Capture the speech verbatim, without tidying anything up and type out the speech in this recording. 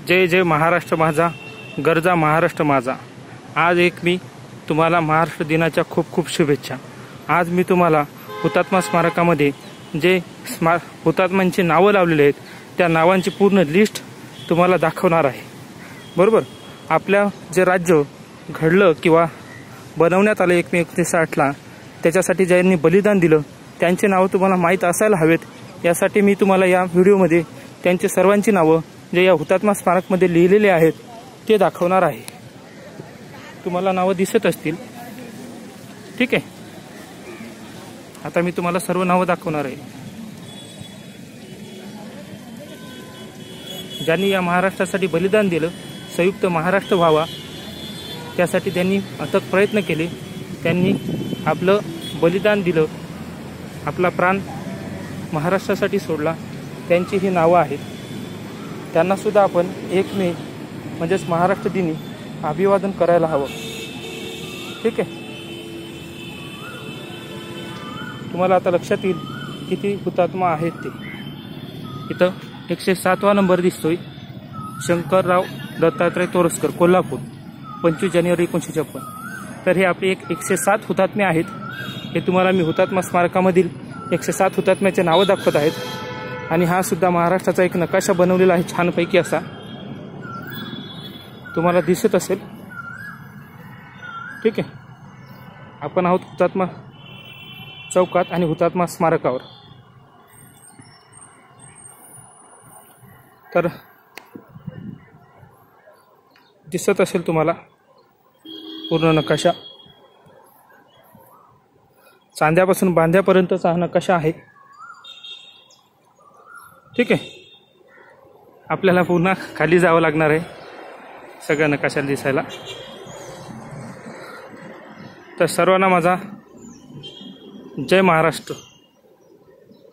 जय जय महाराष्ट्र माझा, गरजा महाराष्ट्र माझा। आज एक मी तुम्हाला महाराष्ट्र दिनाच्या खूप खूप शुभेच्छा। आज मी तुम्हाला हुतात्मा स्मारकामध्ये जे स्मार हुतात्म्यांची नावं लावलेली आहेत त्या नावांची पूर्ण लिस्ट तुम्हाला दाखवणार आहे। बरोबर, आपल्या जे राज्य घडलं किंवा बनवण्यात आलं एक मे एकोणीसशे साठला, त्याच्यासाठी ज्यांनी बलिदान दिलं त्यांचे नावं तुम्हाला माहीत असायला हवेत। यासाठी मी तुम्हाला या व्हिडिओमध्ये त्यांची सर्वांची नावं जे या हुतात्मा स्मारकमध्ये लिहिलेले आहेत ते दाखवणार आहे। तुम्हाला नावं दिसत असतील, ठीक आहे। आता मी तुम्हाला सर्व नावं दाखवणार आहे ज्यांनी या महाराष्ट्रासाठी बलिदान दिलं, संयुक्त महाराष्ट्र व्हावा त्यासाठी त्यांनी अथक प्रयत्न केले, त्यांनी आपलं बलिदान दिलं, आपला प्राण महाराष्ट्रासाठी सोडला, त्यांची ही नावं आहेत। त्यांना सुद्धा आपण एक मे म्हणजेच महाराष्ट्र दिनी अभिवादन करायला हवं, ठीक आहे। तुम्हाला आता लक्षात येईल किती हुतात्मा आहेत ते। इथं एकशे सातवा नंबर दिसतोय, शंकरराव दत्तात्रय तोरसकर, कोल्हापूर, पंचवीस जानेवारी एकोणीसशे छप्पन। तर हे आपले एक एकशे सात हुतात्मे आहेत। हे तुम्हाला मी हुतात्मा स्मारकामधील एकशे सात हुतात्म्याचे नावं दाखवत आहेत। आणि हा सुद्धा महाराष्ट्राचा एक नकाशा बनवलेला आहे छानपैकी असा, तुम्हाला दिसत असेल, ठीक आहे। आपण आहोत हुतात्मा चौकात आणि हुतात्मा स्मारकावर। तर दिसत असेल तुम्हाला पूर्ण नकाशा, चांद्यापासून बांद्यापर्यंतचा हा नकाशा आहे, ठीक आहे। आपल्याला पुन्हा खाली जावं लागणार आहे सगळ्या नकाशाला दिसायला। तर सर्वांना माझा जय महाराष्ट्र।